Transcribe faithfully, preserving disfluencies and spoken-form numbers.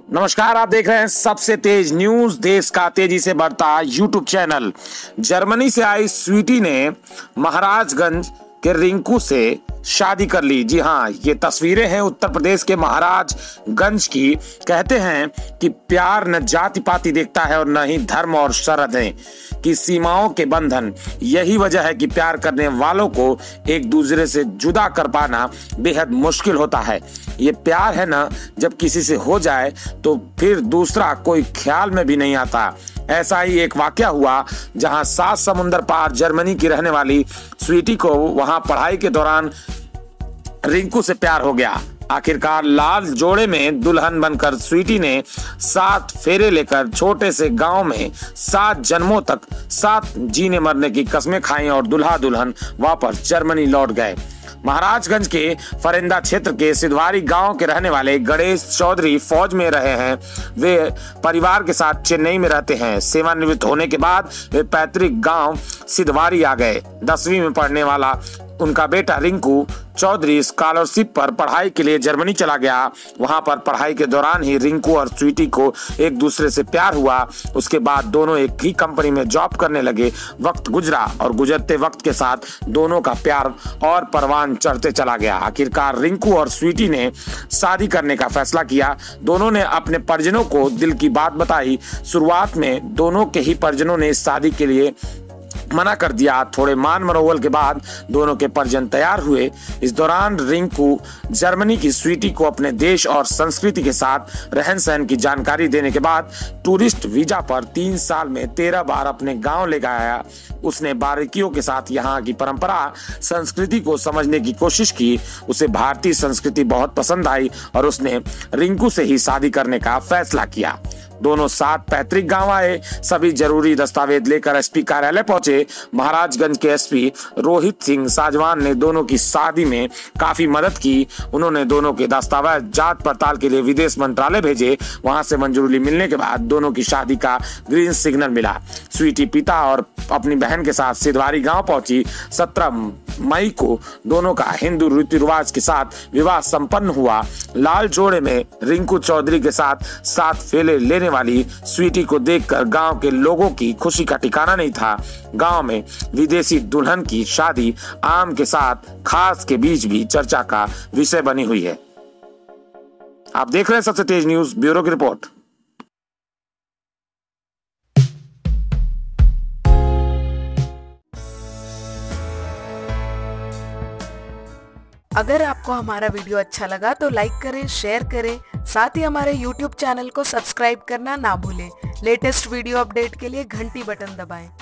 नमस्कार, आप देख रहे हैं सबसे तेज न्यूज, देश का तेजी से बढ़ता यूट्यूब चैनल। जर्मनी से आई स्वीटी ने महाराजगंज के रिंकू से शादी कर ली। जी हाँ, ये तस्वीरें हैं उत्तर प्रदेश के महाराजगंज की। कहते हैं कि प्यार न जाति पाति देखता है और न ही धर्म और सरहदें की सीमाओं के बंधन। यही वजह है कि प्यार करने वालों को एक दूसरे से जुदा कर पाना बेहद मुश्किल होता है। ये प्यार है ना, जब किसी से हो जाए तो फिर दूसरा कोई ख्याल में भी नहीं आता। ऐसा ही एक वाकया हुआ जहां सात समुंदर पार जर्मनी की रहने वाली स्वीटी को वहां पढ़ाई के दौरान रिंकू से प्यार हो गया। आखिरकार लाल जोड़े में दुल्हन बनकर स्वीटी ने सात फेरे लेकर छोटे से गांव में सात जन्मों तक सात जीने मरने की कस्में खाई और दुल्हा दुल्हन वापस जर्मनी लौट गए। महाराजगंज के फरेंदा क्षेत्र के सिद्धवारी गांव के रहने वाले गणेश चौधरी फौज में रहे हैं। वे परिवार के साथ चेन्नई में रहते हैं। सेवानिवृत्त होने के बाद वे पैतृक गांव सिद्धवारी आ गए। दसवीं में पढ़ने वाला उनका बेटा रिंकू चौधरी स्कॉलरशिप पर पढ़ाई के लिए जर्मनी चला गया। वहां पर पढ़ाई के दौरान ही रिंकू और स्वीटी को एक दूसरे से प्यार हुआ। उसके बाद दोनों एक ही कंपनी में जॉब करने लगे। वक्त गुजरा और गुजरते वक्त के साथ दोनों का प्यार और परवान चढ़ते चला गया। आखिरकार रिंकू और स्वीटी ने शादी करने का फैसला किया। दोनों ने अपने परिजनों को दिल की बात बताई। शुरुआत में दोनों के ही परिजनों ने इस शादी के लिए मना कर दिया। थोड़े मान मनोवल के बाद दोनों के परिजन तैयार हुए। इस दौरान रिंकू जर्मनी की स्वीटी को अपने देश और संस्कृति के साथ रहन सहन की जानकारी देने के बाद टूरिस्ट वीजा पर तीन साल में तेरह बार अपने गांव ले गया। उसने बारीकियों के साथ यहाँ की परंपरा संस्कृति को समझने की कोशिश की। उसे भारतीय संस्कृति बहुत पसंद आई और उसने रिंकू से ही शादी करने का फैसला किया। दोनों साथ पैतृक गांव आए। सभी जरूरी दस्तावेज लेकर एसपी कार्यालय पहुंचे। महाराजगंज के एसपी रोहित सिंह साजवान ने दोनों की शादी में काफी मदद की। उन्होंने दोनों के दस्तावेज जांच पड़ताल के लिए विदेश मंत्रालय भेजे। वहां से मंजूरी मिलने के बाद दोनों की शादी का ग्रीन सिग्नल मिला। स्वीटी पिता और अपनी बहन के साथ सिद्धवारी गांव पहुंची। सत्रह मई को दोनों का हिंदू रीति रिवाज के साथ विवाह संपन्न हुआ। लाल जोड़े में रिंकू चौधरी के साथ सात फेरे लेने वाली स्वीटी को देखकर गांव के लोगों की खुशी का ठिकाना नहीं था। गांव में विदेशी दुल्हन की शादी आम के साथ खास के बीच भी चर्चा का विषय बनी हुई है। आप देख रहे हैं सबसे तेज न्यूज, ब्यूरो की रिपोर्ट। अगर आपको हमारा वीडियो अच्छा लगा तो लाइक करें, शेयर करें, साथ ही हमारे यूट्यूब चैनल को सब्सक्राइब करना ना भूलें। लेटेस्ट वीडियो अपडेट के लिए घंटी बटन दबाएं।